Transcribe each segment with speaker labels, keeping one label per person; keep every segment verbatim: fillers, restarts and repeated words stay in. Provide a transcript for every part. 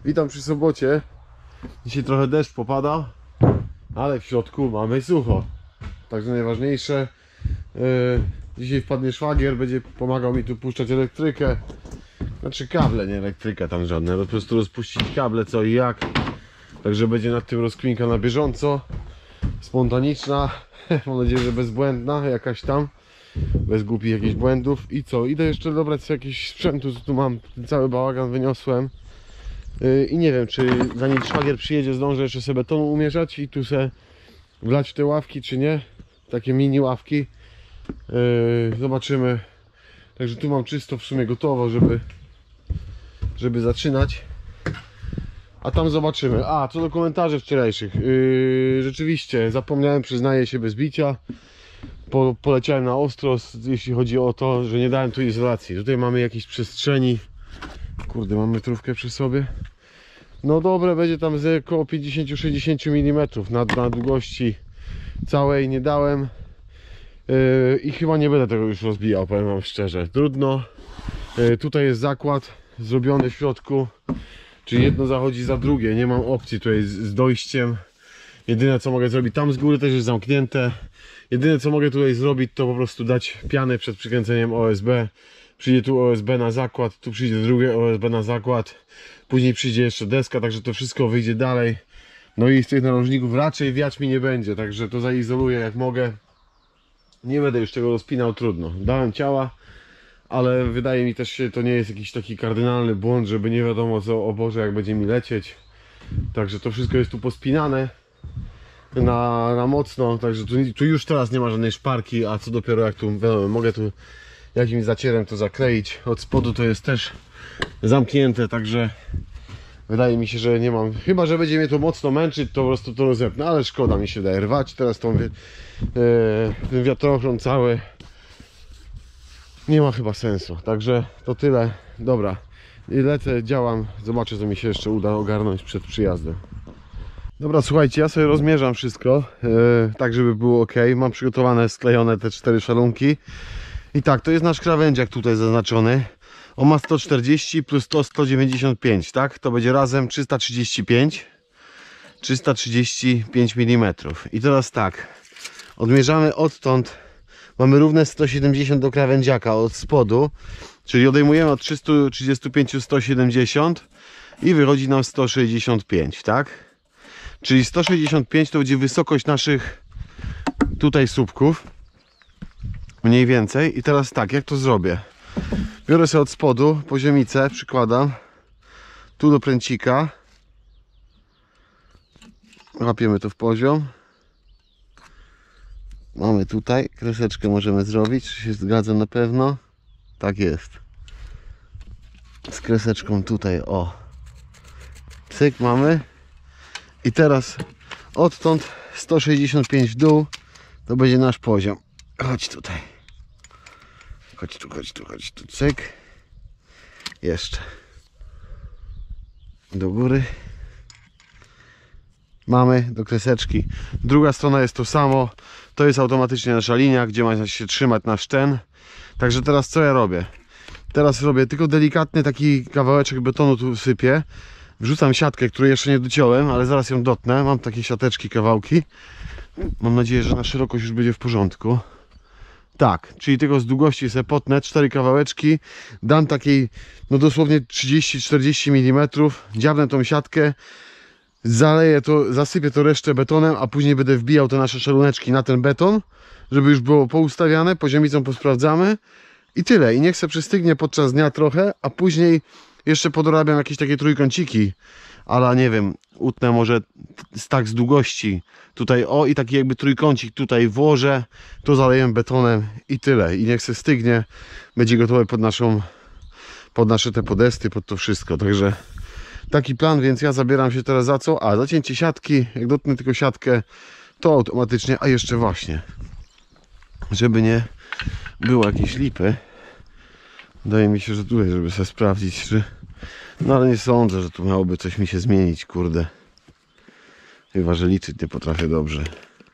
Speaker 1: Witam przy sobocie. Dzisiaj trochę deszcz popada, ale w środku mamy sucho. Także najważniejsze, yy, dzisiaj wpadnie szwagier, będzie pomagał mi tu puszczać elektrykę. Znaczy kable, nie elektryka tam żadne, po prostu rozpuścić kable co i jak. Także będzie nad tym rozkminka na bieżąco. Spontaniczna, mam nadzieję, że bezbłędna jakaś tam. Bez głupich jakichś błędów. I co? Idę jeszcze dobrać sobie jakieś sprzętu, co tu mam. Cały bałagan wyniosłem. Yy, I nie wiem, czy zanim szwagier przyjedzie, zdążę jeszcze sobie betonu umierzać i tu sobie wlać w te ławki, czy nie. Takie mini ławki. Yy, zobaczymy. Także tu mam czysto w sumie gotowo, żeby żeby zaczynać. A tam zobaczymy. A, co do komentarzy wczorajszych. Yy, rzeczywiście, zapomniałem, przyznaję się bez bicia. Po, poleciałem na ostro, jeśli chodzi o to, że nie dałem tu izolacji. Tutaj mamy jakieś przestrzeni. Kurde, mam metrówkę przy sobie. No dobre, będzie tam z około pięćdziesiąt do sześćdziesięciu milimetrów na, na długości całej nie dałem. Yy, I chyba nie będę tego już rozbijał, powiem wam szczerze. Trudno. Yy, tutaj jest zakład zrobiony w środku. Czyli jedno zachodzi za drugie. Nie mam opcji tutaj z, z dojściem. Jedyne co mogę zrobić, tam z góry też jest zamknięte. Jedyne co mogę tutaj zrobić, to po prostu dać pianę przed przykręceniem O S B. Przyjdzie tu O S B na zakład, tu przyjdzie drugie O S B na zakład. Później przyjdzie jeszcze deska, także to wszystko wyjdzie dalej. No i z tych narożników raczej wiać mi nie będzie, także to zaizoluję jak mogę. Nie będę już tego rozpinał, trudno. Dałem ciała, ale wydaje mi też się, to nie jest jakiś taki kardynalny błąd, żeby nie wiadomo co, o Boże, jak będzie mi lecieć. Także to wszystko jest tu pospinane na, na mocno, także tu, tu już teraz nie ma żadnej szparki, a co dopiero jak tu, wiadomo, mogę tu jakimś zacierem to zakleić. Od spodu to jest też zamknięte, także wydaje mi się, że nie mam, chyba że będzie mnie to mocno męczyć, to po prostu to rozepnę, ale szkoda mi się daje rwać teraz tą, yy, ten wiatrochron cały. Nie ma chyba sensu, także to tyle. Dobra, i lecę, działam, zobaczę co mi się jeszcze uda ogarnąć przed przyjazdem. Dobra, słuchajcie, ja sobie rozmierzam wszystko, yy, tak żeby było ok. Mam przygotowane, sklejone te cztery szalunki. I tak, to jest nasz krawędziak tutaj zaznaczony. On ma sto czterdzieści plus sto, sto dziewięćdziesiąt pięć, tak? To będzie razem trzysta trzydzieści pięć. trzysta trzydzieści pięć milimetrów. I teraz tak, odmierzamy odtąd. Mamy równe sto siedemdziesiąt do krawędziaka od spodu. Czyli odejmujemy od trzysta trzydzieści pięć sto siedemdziesiąt i wychodzi nam sto sześćdziesiąt pięć, tak? Czyli sto sześćdziesiąt pięć to będzie wysokość naszych tutaj słupków. Mniej więcej. I teraz tak, jak to zrobię? Biorę sobie od spodu poziomicę, przykładam tu do pręcika. Łapiemy to w poziom. Mamy tutaj, kreseczkę możemy zrobić, czy się zgadza na pewno? Tak jest. Z kreseczką tutaj, o. Cyk, mamy. I teraz odtąd sto sześćdziesiąt pięć w dół, to będzie nasz poziom. Chodź tutaj. Chodź tu, chodź tu, chodź tu, cyk. Jeszcze. Do góry. Mamy do kreseczki. Druga strona jest to samo. To jest automatycznie nasza linia, gdzie ma się trzymać nasz ten. Także teraz co ja robię? Teraz robię tylko delikatny taki kawałeczek betonu tu sypię. Wrzucam siatkę, której jeszcze nie dociąłem, ale zaraz ją dotnę. Mam takie siateczki, kawałki. Mam nadzieję, że na szerokość już będzie w porządku. Tak, czyli tylko z długości sobie potnę cztery kawałeczki. Dam takiej, no dosłownie trzydzieści czterdzieści milimetrów. Dziabnę tą siatkę. Zaleję to, zasypię to resztę betonem, a później będę wbijał te nasze szaluneczki na ten beton, żeby już było poustawiane, poziomicą posprawdzamy i tyle. I niech se przystygnie podczas dnia trochę, a później jeszcze podorabiam jakieś takie trójkąciki, ale nie wiem, utnę może tak z długości tutaj, o, i taki jakby trójkącik tutaj włożę, to zaleję betonem i tyle. I niech se stygnie, będzie gotowe pod naszą, pod nasze te podesty, pod to wszystko, także taki plan, więc ja zabieram się teraz za co? A, zacięcie siatki, jak dotnę tylko siatkę, to automatycznie, a jeszcze właśnie, żeby nie było jakiejś lipy, wydaje mi się, że tutaj, żeby sobie sprawdzić, czy... No ale nie sądzę, że tu miałoby coś mi się zmienić, kurde. Chyba że liczyć nie potrafię dobrze.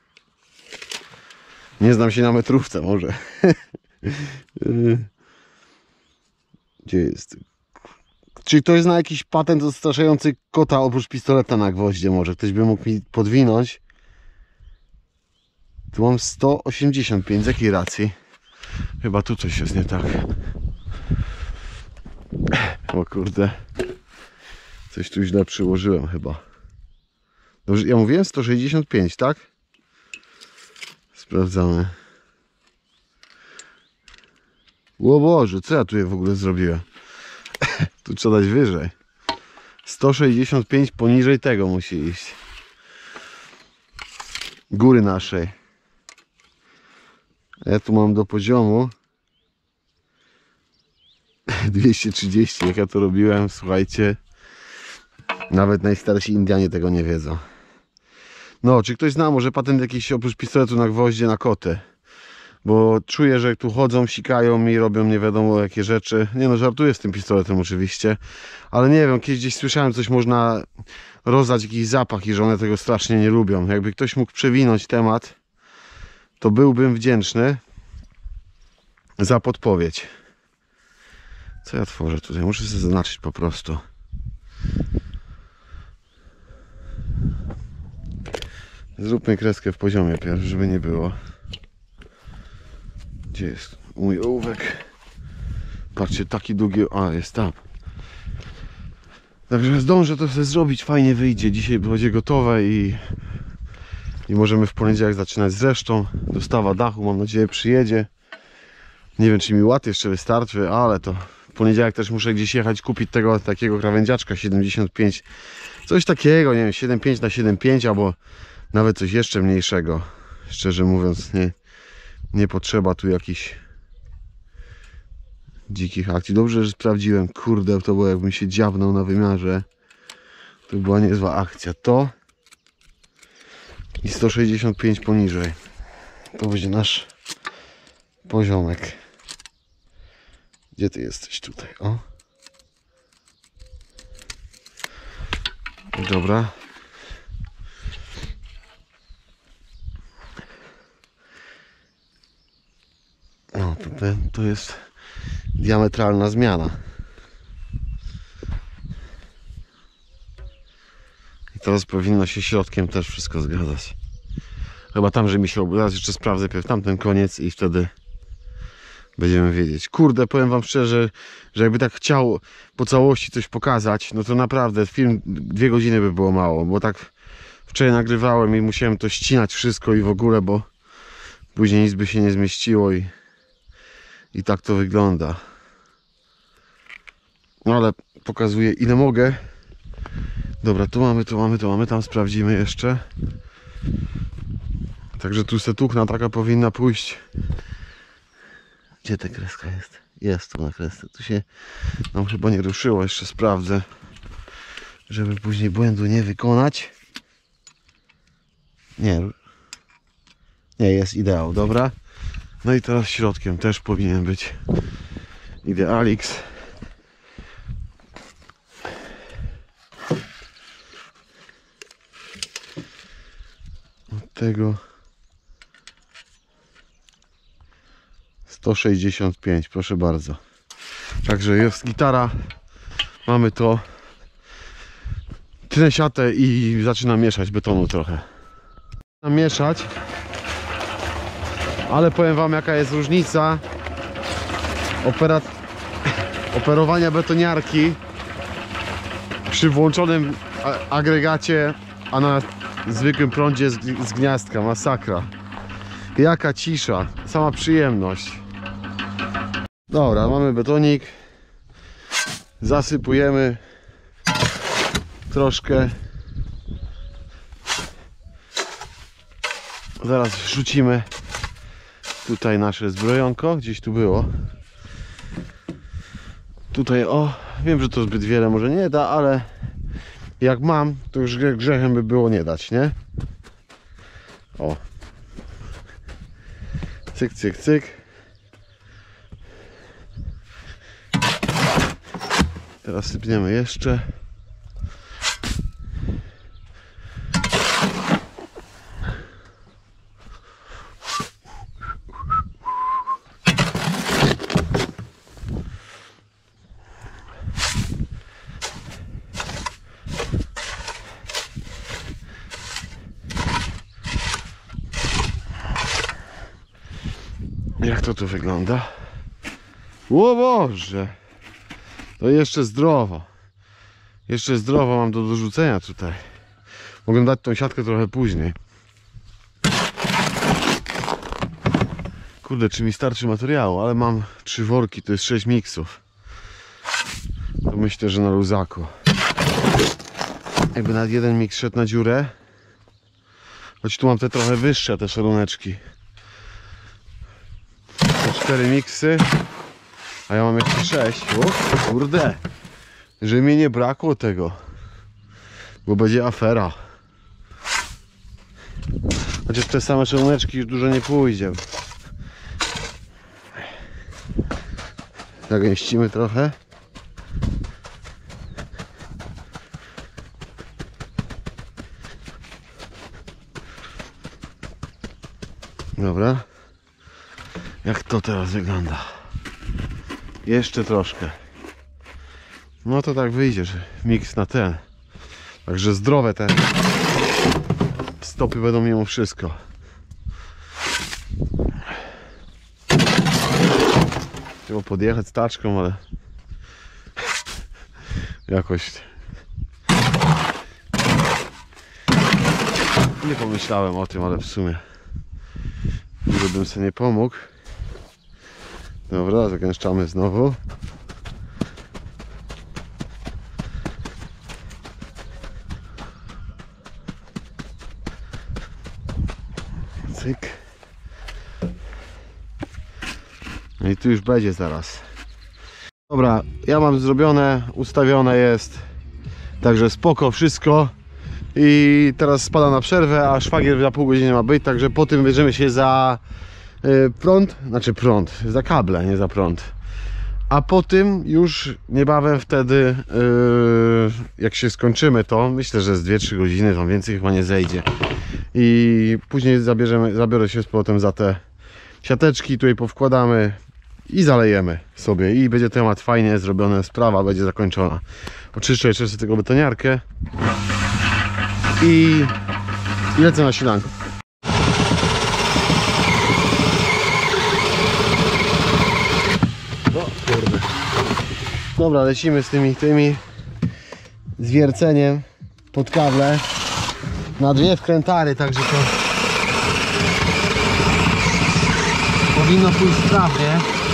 Speaker 1: Nie znam się na metrówce może. Gdzie jest Czy ktoś zna jakiś patent odstraszający kota oprócz pistoleta na gwoździe może? Ktoś by mógł mi podwinąć. Tu mam sto osiemdziesiąt pięć, z jakiej racji? Chyba tu coś jest nie tak. O kurde. Coś tu źle przyłożyłem chyba. Dobrze, ja mówiłem sto sześćdziesiąt pięć, tak? Sprawdzamy. O Boże, co ja tu w ogóle zrobiłem? Tu trzeba dać wyżej. sto sześćdziesiąt pięć poniżej tego musi iść. Góry naszej. Ja tu mam do poziomu dwieście trzydzieści. Jak ja to robiłem, słuchajcie, nawet najstarsi Indianie tego nie wiedzą. No, czy ktoś zna może patent jakiś oprócz pistoletu na gwoździe na kotę? Bo czuję, że tu chodzą, sikają mi, robią nie wiadomo jakie rzeczy. Nie no, żartuję z tym pistoletem oczywiście. Ale nie wiem, kiedyś gdzieś słyszałem, coś można rozdać, jakiś zapach i że one tego strasznie nie lubią. Jakby ktoś mógł przewinąć temat, to byłbym wdzięczny za podpowiedź. Co ja tworzę tutaj? Muszę sobie zaznaczyć po prostu. Zróbmy kreskę w poziomie pierwszy, żeby nie było. Gdzie jest mój ołówek? Patrzcie, taki długi... A, jest tam. Także zdążę to sobie zrobić, fajnie wyjdzie. Dzisiaj będzie gotowe i... I możemy w poniedziałek zaczynać z resztą. Dostawa dachu, mam nadzieję, przyjedzie. Nie wiem, czy mi ład jeszcze wystarczy, ale to... W poniedziałek też muszę gdzieś jechać kupić tego takiego krawędziaczka siedemdziesiąt pięć. Coś takiego, nie wiem, siedemdziesiąt pięć na siedemdziesiąt pięć albo nawet coś jeszcze mniejszego. Szczerze mówiąc, nie, nie potrzeba tu jakichś dzikich akcji. Dobrze, że sprawdziłem. Kurde, to było jakbym się dziabnął na wymiarze. To była niezła akcja. To i sto sześćdziesiąt pięć poniżej. To będzie nasz poziomek. Gdzie ty jesteś? Tutaj, o. Dobra. No, to, ten, to jest diametralna zmiana. I teraz powinno się środkiem też wszystko zgadzać. Chyba tam, że mi się... Teraz jeszcze sprawdzę pierw tamten koniec i wtedy będziemy wiedzieć. Kurde, powiem wam szczerze, że jakby tak chciał po całości coś pokazać, no to naprawdę film dwie godziny by było mało, bo tak wczoraj nagrywałem i musiałem to ścinać wszystko i w ogóle, bo później nic by się nie zmieściło i, i tak to wygląda. No ale pokazuję ile mogę. Dobra, tu mamy, tu mamy, tu mamy, tam sprawdzimy jeszcze. Także tu setuchna taka powinna pójść. Gdzie ta kreska jest? Jest tu na kresce. Tu się nam chyba nie ruszyło. Jeszcze sprawdzę, żeby później błędu nie wykonać. Nie. Nie, jest ideał, dobra. No i teraz środkiem też powinien być Idealix. Od tego sto sześćdziesiąt pięć, proszę bardzo. Także jest gitara, mamy to. Tnę siatę i zaczynam mieszać betonu trochę. Zaczynam mieszać, ale powiem wam jaka jest różnica operat... operowania betoniarki przy włączonym agregacie, a na zwykłym prądzie z, z gniazdka. Masakra. Jaka cisza, sama przyjemność. Dobra, mamy betonik. Zasypujemy troszkę. Zaraz wrzucimy tutaj nasze zbrojonko. Gdzieś tu było. Tutaj, o, wiem, że to zbyt wiele może nie da, ale jak mam, to już grzechem by było nie dać, nie? O. Cyk, cyk, cyk. Teraz sypniemy jeszcze. Jak to tu wygląda? O Boże! To jeszcze zdrowo. Jeszcze zdrowo mam do dorzucenia tutaj. Mogę dać tą siatkę trochę później. Kurde, czy mi starczy materiału, ale mam trzy worki, to jest sześć miksów. To myślę, że na luzaku. Jakby nawet jeden miks szedł na dziurę. Choć tu mam te trochę wyższe, te szaluneczki. To cztery miksy. A ja mam jeszcze sześć. O kurde. Że mi nie brakło tego. Bo będzie afera. Chociaż te same szaluneczki już dużo nie pójdzie. Zagęścimy trochę. Dobra. Jak to teraz wygląda? Jeszcze troszkę. No to tak wyjdzie, że miks na ten. Także zdrowe te stopy będą mimo wszystko. Trzeba podjechać z taczką, ale jakoś nie pomyślałem o tym, ale w sumie żebym sobie nie pomógł. Dobra, zagęszczamy znowu. Cyk. No i tu już będzie zaraz. Dobra, ja mam zrobione, ustawione jest. Także spoko wszystko. I teraz spada na przerwę, a szwagier za pół godziny ma być. Także po tym bierzemy się za y, prąd. Znaczy prąd, za kable, nie za prąd. A po tym już niebawem wtedy, yy, jak się skończymy to, myślę, że z dwie trzy godziny, tam więcej chyba nie zejdzie. I później zabierzemy, zabiorę się z powrotem za te siateczki, tutaj powkładamy i zalejemy sobie. I będzie temat fajnie zrobiony, sprawa będzie zakończona. Oczyszczę jeszcze sobie tego betoniarkę i, i lecę na silanko. O kurde. Dobra, lecimy z tymi, tymi zwierceniem pod kable na dwie wkrętary, także to powinno pójść sprawnie.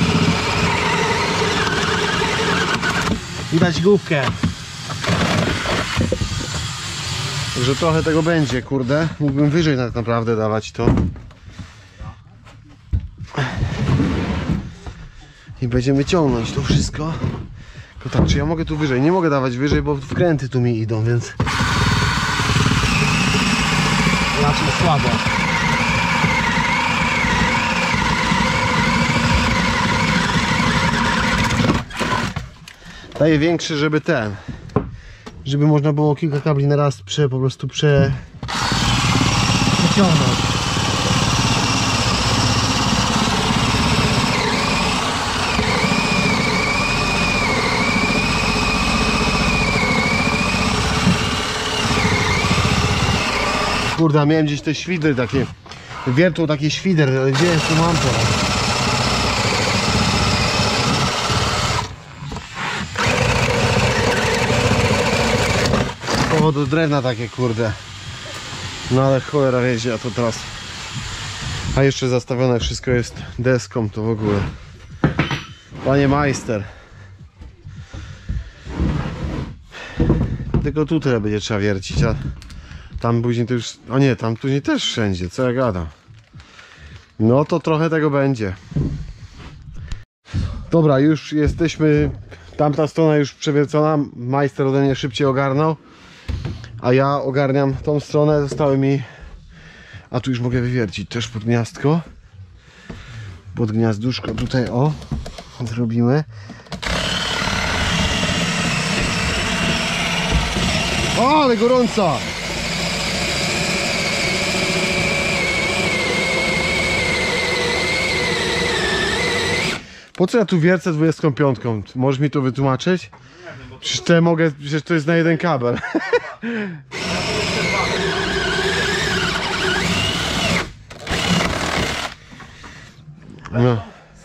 Speaker 1: Widać główkę. Także trochę tego będzie, kurde. Mógłbym wyżej tak naprawdę dawać to. I będziemy ciągnąć to wszystko. Tylko tak, czy ja mogę tu wyżej? Nie mogę dawać wyżej, bo wkręty tu mi idą, więc raczej słabo. Daję większy, żeby ten, żeby można było kilka kabli na raz prze, po prostu prze, przeciągnąć. Kurde, miałem gdzieś te świdry takie, wiertło takie świder, ale gdzie jest, to mam teraz. Z powodu drewna takie, kurde. No ale cholera wiedzie, a to teraz. A jeszcze zastawione wszystko jest deską, to w ogóle. Panie majster. Tylko tu tyle będzie trzeba wiercić, a tam później to już... O nie, tam później też wszędzie, co ja gadam. No to trochę tego będzie. Dobra, już jesteśmy... Tamta strona już przewiercona. Majster ode mnie szybciej ogarnął. A ja ogarniam tą stronę. Zostały mi... A tu już mogę wywiercić też pod gniazdko. Pod gniazduszko tutaj, o. Zrobimy. O, ale gorąca! Po co ja tu wiercę dwudziestką piątką? Możesz mi to wytłumaczyć? Przecież to mogę, przecież to jest na jeden kabel. No.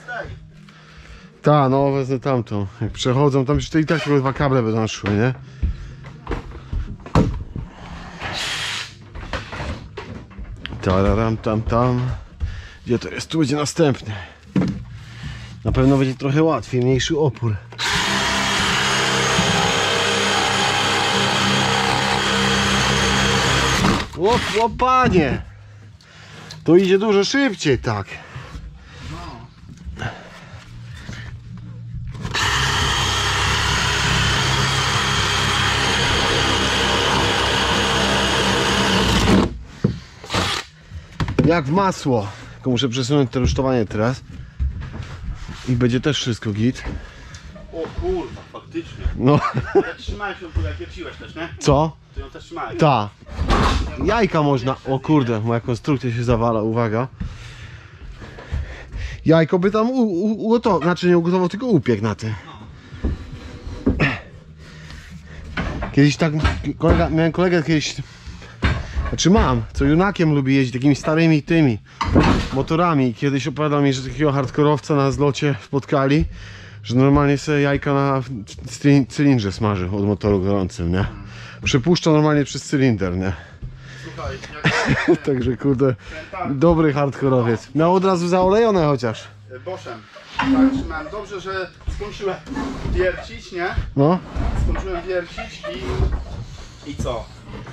Speaker 1: Ta, no wezmę tamtą. Jak przechodzą, tam jeszcze i tak tylko dwa kable będą szły, nie? Tararam tam tam. Gdzie to jest? Tu będzie następny. Na pewno będzie trochę łatwiej, mniejszy opór. Łop, łopanie! To idzie dużo szybciej, tak. Jak w masło. Tylko muszę przesunąć to rusztowanie teraz. I będzie też wszystko git.
Speaker 2: O kurwa, faktycznie.
Speaker 1: No.
Speaker 2: Jak trzymałeś ją tu, jak wierciłeś też, nie?
Speaker 1: Co?
Speaker 2: To ją też trzymałeś.
Speaker 1: Ta. Jajka można. O kurde, moja konstrukcja się zawala, uwaga. Jajko by tam ugotował, znaczy nie ugotował, tylko upiekł na tym. Kiedyś tak, kolega, miałem kolegę kiedyś, znaczy mam, co junakiem lubi jeździć takimi starymi tymi motorami. I kiedyś opowiadał mi, że takiego hardkorowca na zlocie spotkali, że normalnie sobie jajka na cylindrze smaży od motoru gorącym, nie? Przepuszcza normalnie przez cylinder, nie?
Speaker 2: Słuchaj, jak
Speaker 1: Także kurde, dobry hardkorowiec. Miał od razu zaolejone chociaż.
Speaker 2: Boszem. Tak, trzymałem. Dobrze, że skończyłem wiercić, nie?
Speaker 1: No.
Speaker 2: Skończyłem wiercić i... I co?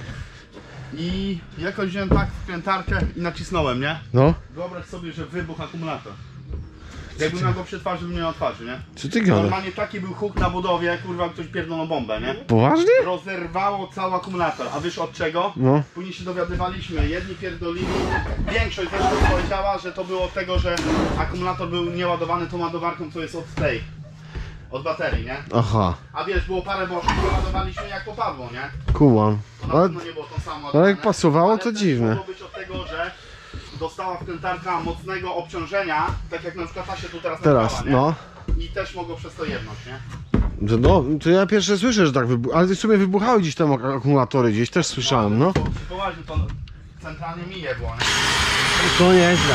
Speaker 2: I jakoś wziąłem tak wkrętarkę i nacisnąłem, nie?
Speaker 1: No.
Speaker 2: Wyobraź sobie, że wybuchł akumulator. Jakbym miał go przy twarzy, bym nie miał twarzy, nie?
Speaker 1: Co ty gadasz?
Speaker 2: Normalnie taki był huk na budowie, kurwa, ktoś pierdolną bombę, nie?
Speaker 1: Poważnie?
Speaker 2: Rozerwało cały akumulator, a wiesz od czego?
Speaker 1: No.
Speaker 2: Później się dowiadywaliśmy, jedni pierdolili, większość zresztą powiedziała, że to było od tego, że akumulator był nieładowany tą ładowarką, co jest od tej, od baterii, nie?
Speaker 1: Aha.
Speaker 2: A wiesz, było parę bożków, które ładowaliśmy jak popadło, nie?
Speaker 1: Kumam.
Speaker 2: To na
Speaker 1: Ale,
Speaker 2: pewno nie było tą samą
Speaker 1: ale jak pasowało, to dziwne.
Speaker 2: Mogło być od tego, że dostała wkrętarka mocnego obciążenia, tak jak na przykład ta się tu teraz
Speaker 1: Teraz,
Speaker 2: nagrała, nie?
Speaker 1: no.
Speaker 2: I też mogło przez to jedność, nie?
Speaker 1: Że no, to ja pierwsze słyszę, że tak wybuchały, ale w sumie wybuchały gdzieś tam ak- akumulatory, gdzieś też słyszałem, no.
Speaker 2: To, poważnie to centralnie mi jebło, nie?
Speaker 1: To nieźle.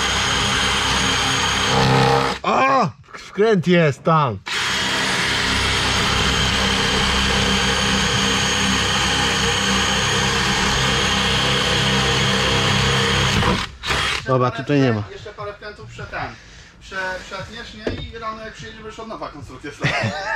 Speaker 1: A! Wkręt jest tam. Dobra, tutaj nie ma.
Speaker 2: Jeszcze parę wkrętów przed ten. Prze, przetniesz, nie? I rano jak przyjedziesz, będziesz od nowa konstrukcja stała.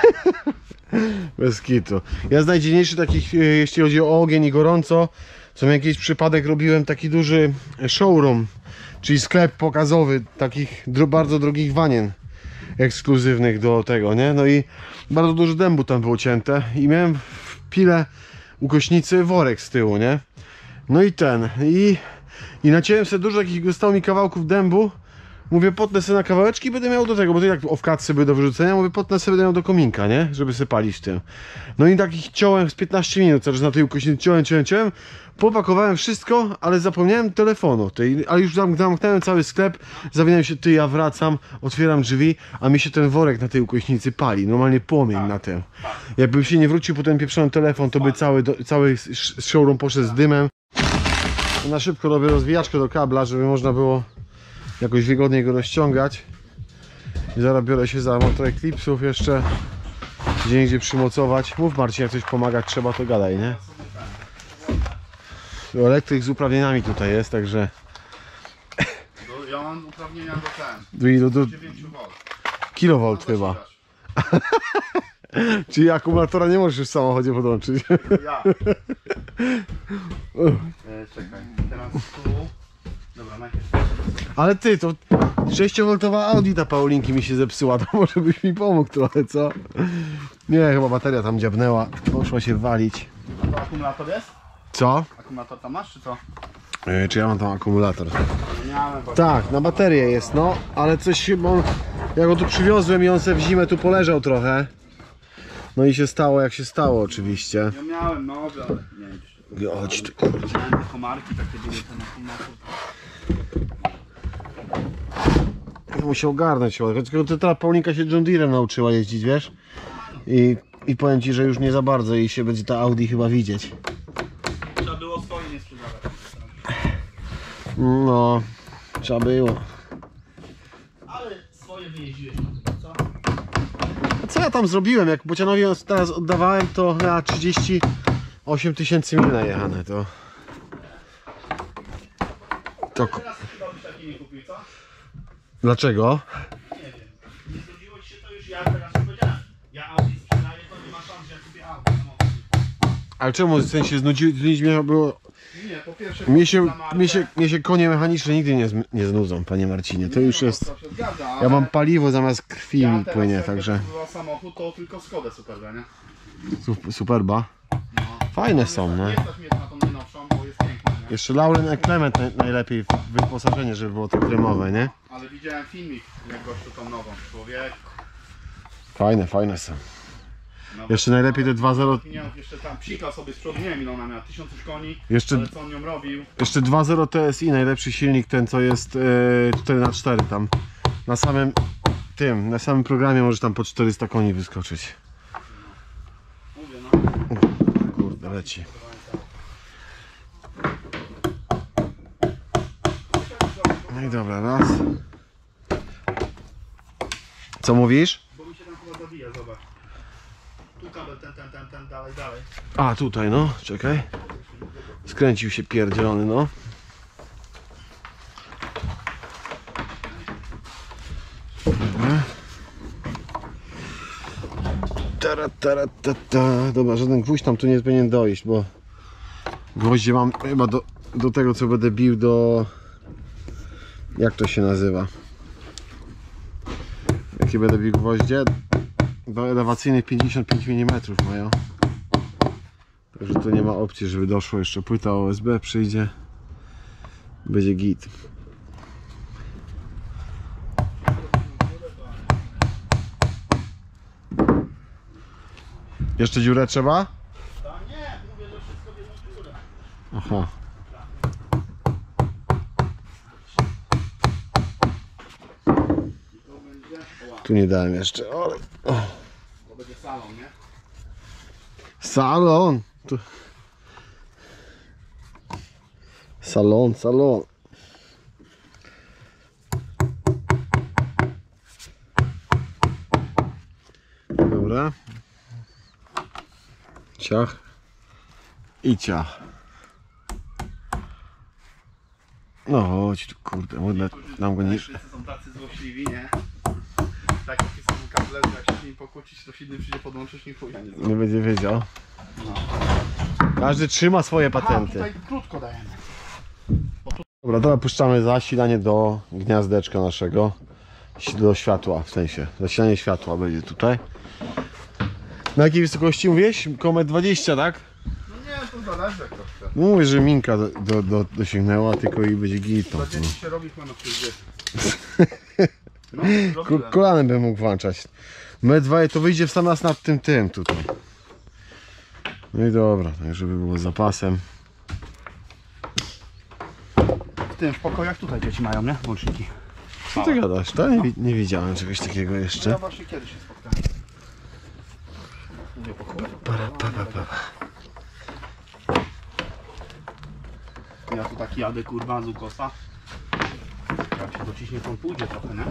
Speaker 1: Bez kitu. Ja z najdziwniejszych takich, e, jeśli chodzi o ogień i gorąco, co mi jakiś przypadek robiłem taki duży showroom, czyli sklep pokazowy takich dro, bardzo drogich wanien ekskluzywnych do tego, nie? No i bardzo dużo dębu tam było cięte i miałem w pile ukośnicy worek z tyłu, nie? No i ten, i, i naciąłem sobie dużo takich, zostało mi kawałków dębu. Mówię, potnę sobie na kawałeczki i będę miał do tego, bo to i tak owkadce były do wyrzucenia. Mówię, potnę sobie, będę miał do kominka, nie? Żeby sobie palić w tym. No i takich ciąłem z piętnaście minut, cały czas na tej ukośnicy ciąłem, ciąłem, ciąłem. Popakowałem wszystko, ale zapomniałem telefonu. Tej, ale już tam zamknąłem cały sklep, zawinąłem się, ty, ja wracam, otwieram drzwi, a mi się ten worek na tej ukośnicy pali. Normalnie płomień na tym. Jakbym się nie wrócił po ten pieprzony telefon, to by cały, do, cały showroom poszedł z dymem. Na szybko robię rozwijaczkę do kabla, żeby można było jakoś wygodniej go rozciągać. I zaraz biorę się za motor Eclipsów jeszcze gdzie indziej przymocować. Mów Marcin, jak coś pomagać trzeba, to gadaj, nie? Elektryk z uprawnieniami tutaj jest, także
Speaker 2: Ja mam uprawnienia do ten.
Speaker 1: do ilu? Do
Speaker 2: dziewięć wolt.
Speaker 1: kilowolt chyba. Czyli akumulatora nie możesz już w samochodzie podłączyć.
Speaker 2: Ja. E, czekaj, teraz tu. Dobra, najpierw.
Speaker 1: Ale ty, to sześciowoltowa Audi ta Paulinki mi się zepsuła, to może byś mi pomógł trochę, co? Nie, chyba bateria tam dziabnęła, poszła się walić.
Speaker 2: A to akumulator jest?
Speaker 1: Co?
Speaker 2: Akumulator tam masz, czy co?
Speaker 1: Yy, czy ja mam tam akumulator?
Speaker 2: Nie mamy, bo...
Speaker 1: Tak, na baterię jest, no, ale coś się, bo ja go tu przywiozłem i on se w zimę tu poleżał trochę. No i się stało jak się stało oczywiście.
Speaker 2: Ja miałem nowy, ale nie wiem.
Speaker 1: Chodź ty, kurde.
Speaker 2: Miałem te komarki, takie były ten akumulator.
Speaker 1: Ja musiał ogarnąć się, tylko to ta Paulinka się John Deerem nauczyła jeździć, wiesz? I, I powiem ci, że już nie za bardzo i się będzie ta Audi chyba widzieć.
Speaker 2: Trzeba było swoje nie sprzedawać.
Speaker 1: No, trzeba było.
Speaker 2: wyjeździłeś tam chyba, co?
Speaker 1: Co ja tam zrobiłem? Jak Bocianowi teraz oddawałem, to miała trzydzieści osiem tysięcy mil najechane. To... to...
Speaker 2: Teraz chyba byś taki nie kupił, co?
Speaker 1: Dlaczego?
Speaker 2: Nie wiem. Nie zgodziło ci się to już, ja teraz już powiedziałem. Ja Audi sprzedaję, to nie ma szans, że ja kupię Audi.
Speaker 1: Ale czemu w sensie znudził, znudzić mnie było...
Speaker 2: Nie, po pierwsze...
Speaker 1: Mnie się,
Speaker 2: za markę.
Speaker 1: mnie, się, mnie się konie mechaniczne nigdy nie, zm- nie znudzą, panie Marcinie. To
Speaker 2: Nie,
Speaker 1: już
Speaker 2: no,
Speaker 1: jest...
Speaker 2: to się zgadza,
Speaker 1: Ja
Speaker 2: ale
Speaker 1: mam paliwo zamiast krwi
Speaker 2: ja
Speaker 1: mi
Speaker 2: teraz
Speaker 1: płynie,
Speaker 2: jak
Speaker 1: także...
Speaker 2: kupował samochód, to tylko Skodę Superbę, nie?
Speaker 1: Sup- Superba.
Speaker 2: No.
Speaker 1: Fajne są,
Speaker 2: Nie
Speaker 1: nie?
Speaker 2: stać mnie na tą najnowszą, bo jest piękna, nie?
Speaker 1: Jeszcze Lauren e Clement naj, najlepiej w wyposażenie, żeby było to kremowe, nie?
Speaker 2: Ale widziałem filmik, jak gościu tą nową. Człowiek.
Speaker 1: Fajne, fajne są.
Speaker 2: Nawet,
Speaker 1: Jeszcze najlepiej te dwa zero...
Speaker 2: Opiniów, jeszcze tam psika sobie z przodu, nie wiem ile ona miała, tysiąc już koni,
Speaker 1: Jeszcze-
Speaker 2: ale co on nią robił.
Speaker 1: Jeszcze dwa zero T S I, najlepszy silnik, ten co jest e, cztery na cztery tam. Na samym tym, na samym programie możesz tam po czterysta koni wyskoczyć.
Speaker 2: Mówię, no.
Speaker 1: Kurde, leci. No i dobra, raz. Co mówisz?
Speaker 2: Bo mi się tam chyba zabija, zobacz. Tu kabel ten, ten, ten, ten, dalej, dalej.
Speaker 1: A, tutaj no, czekaj. Skręcił się pierdzielony, no. Dobra. Tara, tara, ta, ta. Dobra, żaden gwóźdź tam tu nie powinien dojść, bo gwoździe mam chyba do, do tego, co będę bił do... Jak to się nazywa? Jakie będę bił gwoździe? Do elewacyjnych pięćdziesiąt pięć milimetrów mają. Także tu nie ma opcji, żeby doszło jeszcze płyta O S B, przyjdzie. Będzie git. Jeszcze dziurę trzeba?
Speaker 2: To nie, mówię, że wszystko w jedną dziurę.
Speaker 1: Aha.
Speaker 2: I to będzie, o,
Speaker 1: Tu nie dałem jeszcze. O,
Speaker 2: to będzie salon, nie?
Speaker 1: salon. Tu. Salon, salon. Dobra. Ciach. I ciach. No chodź tu, kurde, modle, nam go nie...
Speaker 2: Wszyscy są tacy złośliwi, nie? Tak jakie są kable, że jak się z nim pokłócić, to silny przyjdzie podłączyć, nie chuja nie zrobi.
Speaker 1: Nie będzie wiedział.
Speaker 2: No.
Speaker 1: Każdy trzyma swoje
Speaker 2: Aha,
Speaker 1: patenty.
Speaker 2: tutaj krótko dajemy.
Speaker 1: Dobra, teraz puszczamy zasilanie do gniazdeczka naszego. Do światła, w sensie. Zasilanie światła będzie tutaj. Na jakiej wysokości mówiłeś? Komet dwadzieścia, tak?
Speaker 2: No nie, to zależy jak to chce.
Speaker 1: No mówię, że Minka do, do, do, dosięgnęła, tylko i będzie gitą.
Speaker 2: Za dzieci się robi chyba na trzydzieści. No,
Speaker 1: Ko-
Speaker 2: robiłem.
Speaker 1: Kolanem bym mógł włączać. My dwa to wyjdzie w sam raz nad tym tym tutaj. No i dobra, tak żeby było z zapasem.
Speaker 2: W tym, w pokojach tutaj dzieci mają, nie? Włączniki.
Speaker 1: Co ty gadasz? To nie, wi- nie widziałem czegoś takiego
Speaker 2: Ja
Speaker 1: jeszcze.
Speaker 2: właśnie kiedyś się spotkałem. Mówię pokoju.
Speaker 1: Para, pa, pa, pa.
Speaker 2: Ja tu taki jadę kurwa z ukosa. Jak się dociśnie, to on pójdzie trochę, nie?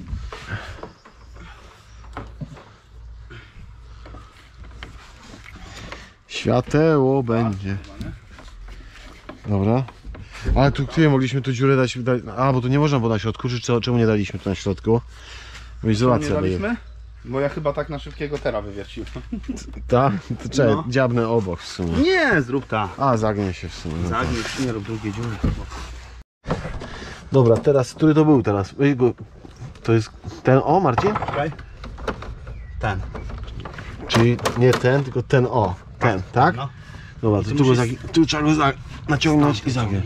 Speaker 1: Świateło będzie.
Speaker 2: Chyba, nie?
Speaker 1: Dobra. Ale tu gdzie mogliśmy tu dziurę dać? dać- A, bo tu nie można było na środku, czy co- czemu nie daliśmy tu na środku? Bo
Speaker 2: Nie
Speaker 1: izolacja daje.
Speaker 2: daliśmy? Bo ja chyba tak na szybkiego tera wywierciłem.
Speaker 1: Tak? To czekaj,
Speaker 2: No.
Speaker 1: dziabnę obok w sumie.
Speaker 2: Nie, zrób ta.
Speaker 1: A, zagnie się w sumie. No tak.
Speaker 2: Zagniesz, nie rób drugiej dziury.
Speaker 1: Dobra, teraz, który to był teraz? Ej, bo- To jest ten O, Marcin?
Speaker 2: Czekaj. Ten.
Speaker 1: Czyli nie ten, tylko ten O. Ten, tak?
Speaker 2: No.
Speaker 1: Dobra,
Speaker 2: I
Speaker 1: to
Speaker 2: tu
Speaker 1: tu, go
Speaker 2: musisz-
Speaker 1: zagi- tu trzeba go za- naciągnąć i zagiąć.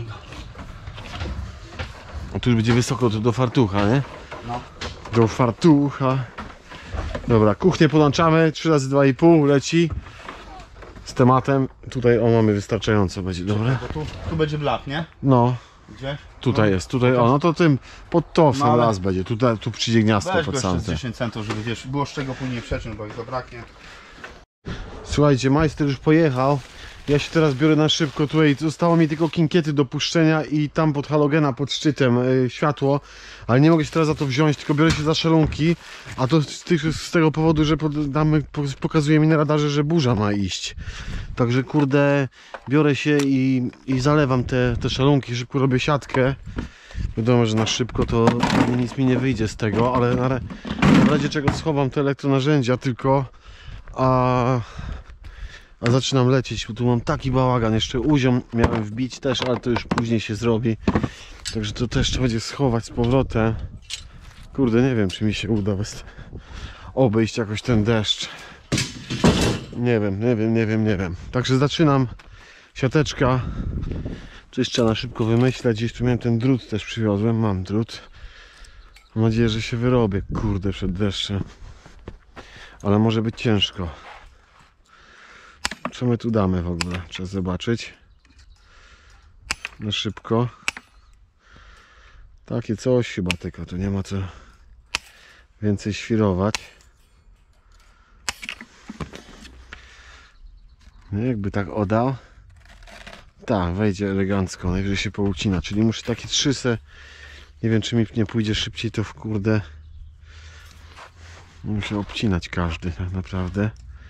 Speaker 1: O, tu już będzie wysoko, to do fartucha, nie?
Speaker 2: No.
Speaker 1: Do fartucha. Dobra, kuchnię podłączamy, trzy razy dwa i pół leci. Z tematem, tutaj o mamy wystarczająco będzie, dobra?
Speaker 2: Bo tu, tu będzie blat, nie?
Speaker 1: No,
Speaker 2: Gdzie?
Speaker 1: tutaj jest, tutaj, o, no to tym, pod to w
Speaker 2: No,
Speaker 1: sam
Speaker 2: ale-
Speaker 1: raz będzie, tutaj, tu przyjdzie gniazdko
Speaker 2: Weź
Speaker 1: pod
Speaker 2: go
Speaker 1: sam
Speaker 2: jeszcze z
Speaker 1: ten.
Speaker 2: dziesięć centów, żeby wiesz, było z czego później przeciąć, bo ich zabraknie.
Speaker 1: Słuchajcie, majster już pojechał Ja się teraz biorę na szybko tutaj, zostało mi tylko kinkiety do puszczenia i tam pod halogena, pod szczytem yy, światło, ale nie mogę się teraz za to wziąć, tylko biorę się za szelunki, a to z, tych, z tego powodu, że pod, damy, pokazuje mi na radarze, że burza ma iść. Także kurde, biorę się i, i zalewam te, te szalunki, szybko robię siatkę. Wiadomo, że na szybko to nic mi nie wyjdzie z tego, ale na, w razie czego schowam te elektronarzędzia tylko, a... A zaczynam lecieć, bo tu mam taki bałagan, jeszcze uziom miałem wbić też, ale to już później się zrobi. Także to też trzeba będzie schować z powrotem. Kurde, nie wiem, czy mi się uda bez... obejść jakoś ten deszcz. Nie wiem, nie wiem, nie wiem, nie wiem. Także zaczynam. Siateczka. Coś trzeba na szybko wymyśleć. Gdzieś tu miałem ten drut też przywiozłem, mam drut. Mam nadzieję, że się wyrobię, kurde, przed deszczem. Ale może być ciężko. Co my tu damy w ogóle? Trzeba zobaczyć. Na szybko. Takie coś chyba tylko, tu nie ma co więcej świrować. No jakby tak oddał. Tak, wejdzie elegancko, najwyżej się poucina. Czyli muszę takie trzy se. Nie wiem, czy mi nie pójdzie szybciej, to w kurde muszę obcinać każdy tak naprawdę.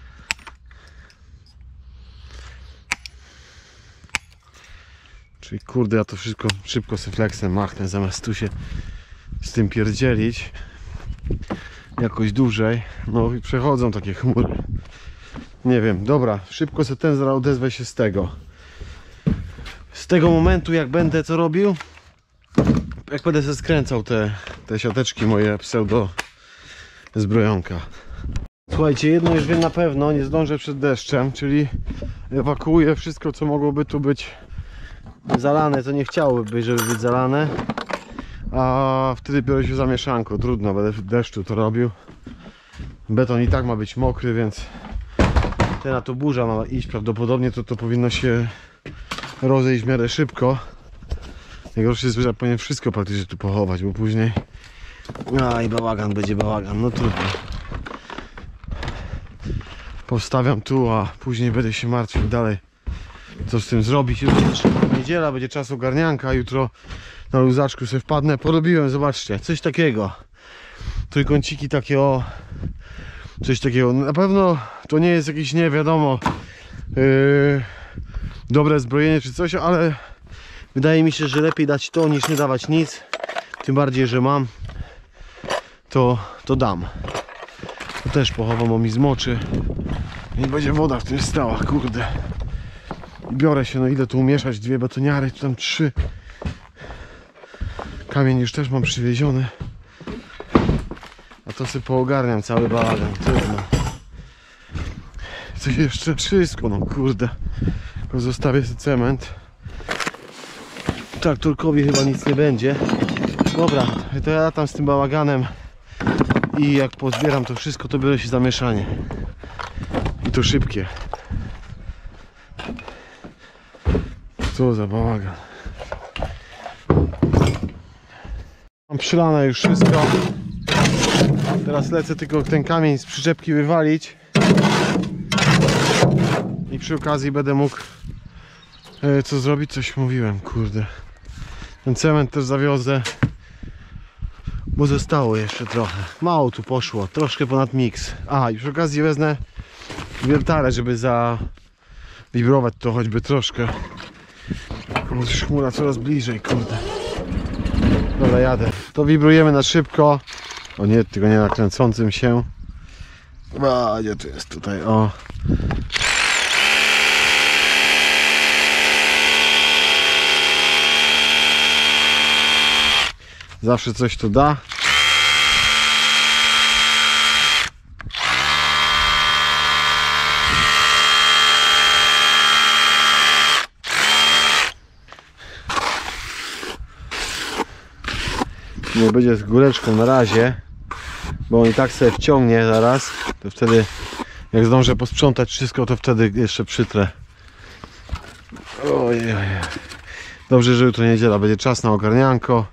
Speaker 1: Czyli kurde, ja to wszystko szybko z flexem machnę, zamiast tu się z tym pierdzielić jakoś dłużej. No i przechodzą takie chmury. Nie wiem, dobra, szybko se ten zaraz odezwę się z tego. Z tego momentu, jak będę co robił, jak będę se skręcał te, te siateczki moje pseudo zbrojonka. Słuchajcie, jedno już wiem na pewno, nie zdążę przed deszczem, czyli ewakuuję wszystko, co mogłoby tu być zalane, co nie chciałoby być, żeby być zalane, a wtedy biorę się za mieszanko. Trudno, będę w deszczu to robił. Beton i tak ma być mokry, więc ten na to burza ma iść prawdopodobnie, to to powinno się rozejść w miarę szybko. Najgorsze jest, że powinien wszystko praktycznie tu pochować, bo później a i bałagan będzie bałagan, no trudno. Postawiam tu, a później będę się martwił dalej, co z tym zrobić. Jutro niedziela, będzie czas ogarnianka, jutro na luzaczku sobie wpadnę. Porobiłem, zobaczcie, coś takiego. Trójkąciki takie o... Coś takiego. Na pewno to nie jest jakieś, nie wiadomo, yy, dobre zbrojenie czy coś, ale wydaje mi się, że lepiej dać to niż nie dawać nic. Tym bardziej, że mam, to, to dam. To też pochowam, bo mi zmoczy. Nie będzie woda w tym stała, kurde. Biorę się, no ile tu umieszać, dwie betoniary, tu tam trzy. Kamień już też mam przywieziony. A to sobie poogarniam cały bałagan, trudno. Coś jeszcze, wszystko, no kurde. Tylko zostawię sobie cement. Traktorkowi chyba nic nie będzie. Dobra, to ja tam z tym bałaganem i jak pozbieram to wszystko, to biorę się za mieszanie. I to szybkie. Co za bałagan. Mam przylane już wszystko. Teraz lecę tylko ten kamień z przyczepki wywalić. I przy okazji będę mógł e, co zrobić, coś mówiłem, kurde. Ten cement też zawiozę, bo zostało jeszcze trochę. Mało tu poszło, troszkę ponad miks. A i przy okazji wezmę wiertarę, żeby zawibrować to choćby troszkę. Już chmura coraz bliżej, kurde. Dobra, jadę. To wibrujemy na szybko. O nie, tylko nie nakręcącym się. A, gdzie tu jest tutaj, o. Zawsze coś tu da. Nie będzie z góreczką na razie, bo on i tak sobie wciągnie zaraz. To wtedy, jak zdążę posprzątać wszystko, to wtedy jeszcze przytrę. Ojej. Dobrze, że jutro niedziela, będzie czas na ogarnianko.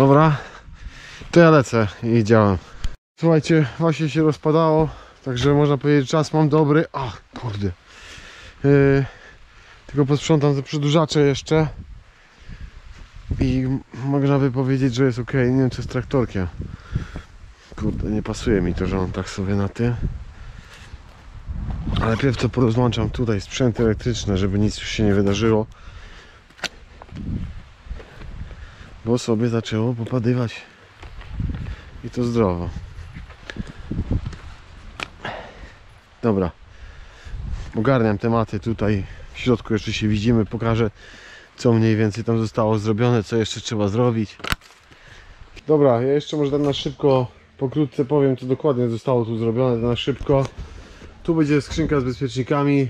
Speaker 1: Dobra, to ja lecę i działam. Słuchajcie, właśnie się rozpadało, także można powiedzieć, że czas mam dobry. Ach, kurde. Yy, tylko posprzątam te przedłużacze jeszcze. I można by powiedzieć, że jest ok. Nie wiem, co z traktorkiem. Kurde, nie pasuje mi to, że on tak sobie na tym. Ale pierw to porozłączam tutaj sprzęty elektryczne, żeby nic już się nie wydarzyło. Bo sobie zaczęło popadywać. I to zdrowo. Dobra. Ogarniam tematy tutaj. W środku jeszcze się widzimy. Pokażę, co mniej więcej tam zostało zrobione, co jeszcze trzeba zrobić. Dobra, ja jeszcze może tak na szybko, pokrótce powiem, co dokładnie zostało tu zrobione, na szybko. Tu będzie skrzynka z bezpiecznikami,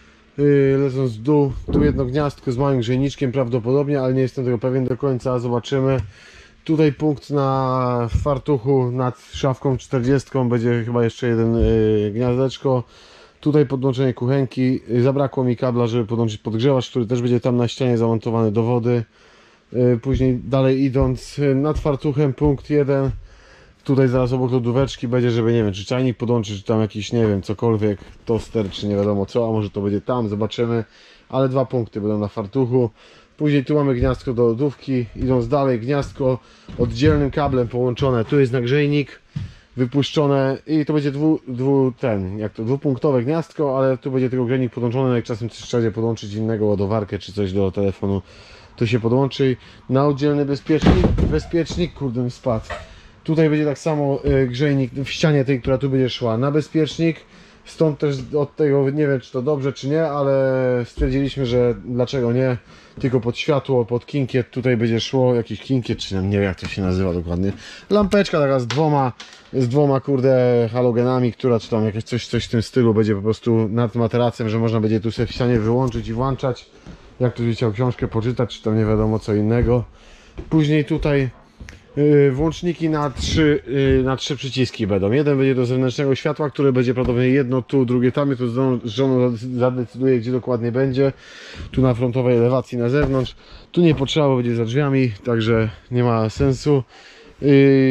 Speaker 1: yy, lecąc w dół. Tu jedno gniazdko z małym grzejniczkiem prawdopodobnie, ale nie jestem tego pewien do końca, zobaczymy. Tutaj punkt na fartuchu nad szafką czterdziestką, będzie chyba jeszcze jeden yy, gniazdeczko. Tutaj podłączenie kuchenki, zabrakło mi kabla, żeby podłączyć podgrzewacz, który też będzie tam na ścianie zamontowany do wody. Później dalej idąc, nad fartuchem punkt jeden. Tutaj zaraz obok lodóweczki będzie, żeby nie wiem, czy czajnik podłączyć, czy tam jakiś, nie wiem, cokolwiek, toster, czy nie wiadomo co, a może to będzie tam, zobaczymy. Ale dwa punkty będą na fartuchu. Później tu mamy gniazdko do lodówki, idąc dalej, gniazdko oddzielnym kablem połączone, tu jest nagrzejnik wypuszczone i to będzie dwu, dwu, ten, jak to, dwupunktowe gniazdko, ale tu będzie tylko grzejnik podłączony, no jak czasem coś trzeba będzie podłączyć innego, ładowarkę czy coś do telefonu, to się podłączy. Na oddzielny bezpiecznik, bezpiecznik, kurde mi spadł. Tutaj będzie tak samo y, grzejnik w ścianie tej, która tu będzie szła na bezpiecznik. Stąd też od tego, nie wiem czy to dobrze czy nie, ale stwierdziliśmy, że dlaczego nie, tylko pod światło, pod kinkiet tutaj będzie szło, jakiś kinkiet, czy nie wiem jak to się nazywa dokładnie. Lampeczka taka z dwoma, z dwoma kurde halogenami, która czy tam jakieś coś, coś w tym stylu będzie po prostu nad materacem, że można będzie tu sobie w ścianie wyłączyć i włączać. Jak ktoś chciał książkę poczytać, czy tam nie wiadomo co innego. Później tutaj Yy, włączniki na trzy, yy, na trzy przyciski będą. Jeden będzie do zewnętrznego światła, które będzie prawdopodobnie jedno tu, drugie tam. I to z żoną zadecyduje, gdzie dokładnie będzie. Tu na frontowej elewacji na zewnątrz. Tu nie potrzeba, bo będzie za drzwiami, także nie ma sensu. Yy,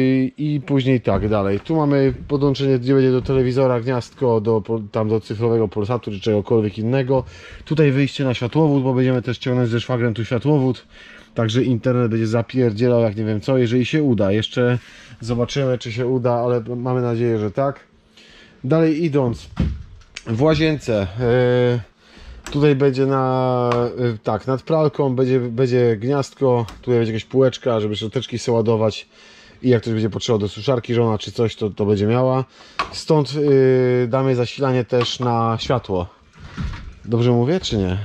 Speaker 1: I później tak dalej. Tu mamy podłączenie, gdzie będzie do telewizora gniazdko, do, tam do cyfrowego Polsatu czy czegokolwiek innego. Tutaj wyjście na światłowód, bo będziemy też ciągnąć ze szwagrem tu światłowód. Także internet będzie zapierdzielał jak nie wiem co, jeżeli się uda. Jeszcze zobaczymy czy się uda, ale mamy nadzieję, że tak. Dalej idąc, w łazience yy, tutaj będzie na yy, tak, nad pralką będzie, będzie gniazdko, tutaj będzie jakaś półeczka, żeby szczoteczki sobie ładować i jak ktoś będzie potrzebował do suszarki żona czy coś, to, to będzie miała. Stąd yy, damy zasilanie też na światło. Dobrze mówię czy nie?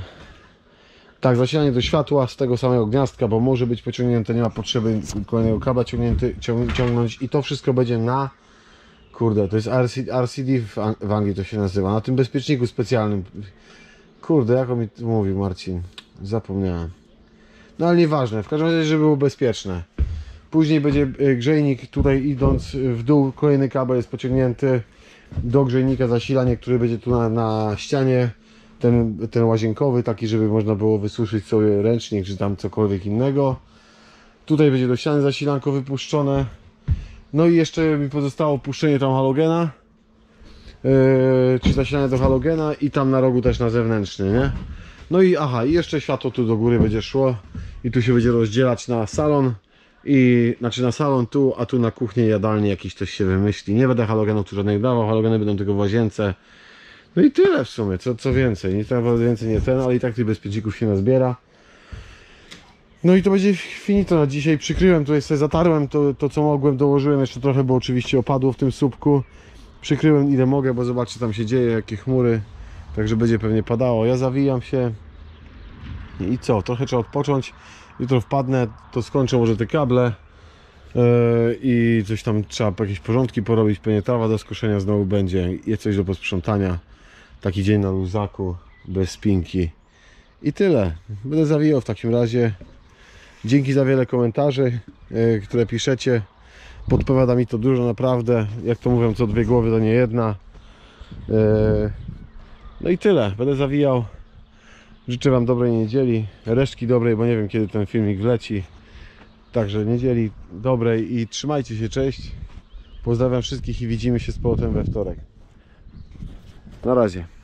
Speaker 1: Tak, zasilanie do światła z tego samego gniazdka, bo może być pociągnięte, nie ma potrzeby kolejnego kabla ciągnięty, ciąg, ciągnąć i to wszystko będzie na, kurde, to jest R C D w, w Anglii to się nazywa, na tym bezpieczniku specjalnym. Kurde, jak on mi mówił Marcin, zapomniałem. No ale nieważne, w każdym razie, żeby było bezpieczne. Później będzie grzejnik, tutaj idąc w dół, kolejny kabel jest pociągnięty do grzejnika, zasilanie, który będzie tu na, na ścianie. Ten, ten łazienkowy, taki, żeby można było wysuszyć sobie ręcznik, czy tam cokolwiek innego. Tutaj będzie do ściany zasilanko wypuszczone. No i jeszcze mi pozostało puszczenie tam halogena. Yy, czy zasilanie do halogena i tam na rogu też na zewnętrzny, nie? No i aha, i jeszcze światło tu do góry będzie szło. I tu się będzie rozdzielać na salon. I znaczy na salon tu, a tu na kuchnię, jadalnię jakiś coś się wymyśli. Nie będę halogenów tu żadnych dawał, halogeny będą tylko w łazience. No i tyle w sumie, co, co więcej, nie tak więcej nie ten, ale i tak tych bezpieczników się nazbiera. No i to będzie finito na dzisiaj. Przykryłem, tutaj sobie zatarłem to, to co mogłem, dołożyłem jeszcze trochę, bo oczywiście opadło w tym słupku. Przykryłem ile mogę, bo zobaczcie tam się dzieje, jakie chmury. Także będzie pewnie padało. Ja zawijam się. I co, trochę trzeba odpocząć. Jutro wpadnę, to skończę może te kable. Yy, I coś tam trzeba jakieś porządki porobić, pewnie trawa do skoszenia znowu będzie, jest coś do posprzątania. Taki dzień na luzaku, bez spinki. I tyle. Będę zawijał w takim razie. Dzięki za wiele komentarzy, yy, które piszecie. Podpowiada mi to dużo naprawdę. Jak to mówią, co dwie głowy to nie jedna. Yy, no i tyle. Będę zawijał. Życzę wam dobrej niedzieli. Resztki dobrej, bo nie wiem kiedy ten filmik wleci. Także niedzieli dobrej i trzymajcie się, cześć. Pozdrawiam wszystkich i widzimy się z powrotem we wtorek. Na razie.